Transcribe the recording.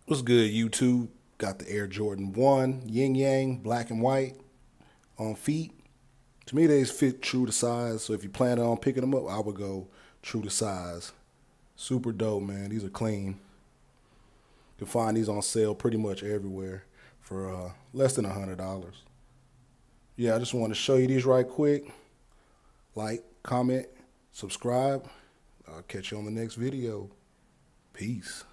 What's good, YouTube? Got the Air Jordan 1, yin yang, black and white, on feet. To me, they fit true to size. So if you plan on picking them up, I would go true to size. Super dope, man. These are clean. You can find these on sale pretty much everywhere for less than $100. Yeah, I just want to show you these right quick. Like, comment, subscribe. I'll catch you on the next video. Peace.